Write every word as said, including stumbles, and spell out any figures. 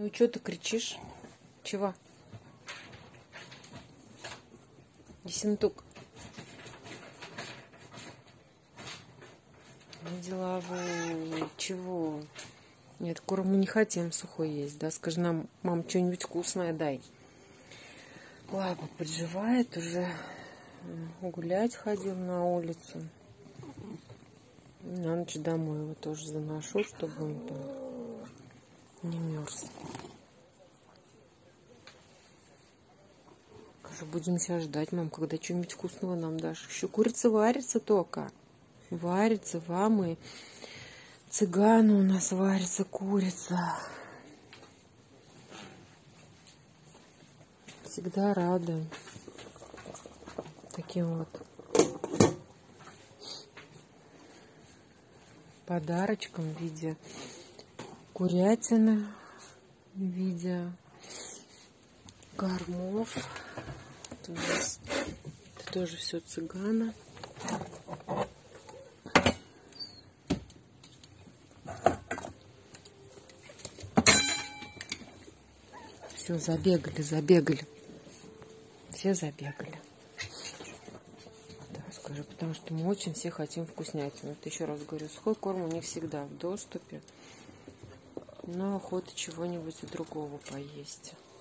Ну и что ты кричишь? Чего? Ессентук. Деловой. Чего? Нет, корм мы не хотим сухой есть, да? Скажи нам, мам, что-нибудь вкусное дай. Лапа подживает уже. Гулять ходил на улицу. На ночь домой его тоже заношу, чтобы он там не мерз. Скажи, будем сейчас ждать, мам, когда что-нибудь вкусного нам дашь. Еще курица варится только. Варится вам и цыгану у нас варится курица. Всегда рады таким вот подарочком в виде курятины, в виде кормов. Вот у нас это тоже все цыгана. Все, забегали, забегали. Все забегали. Да, скажи, потому что мы очень все хотим вкуснятину. Вот еще раз говорю, сухой корм у них всегда в доступе. Но охота чего-нибудь и другого поесть.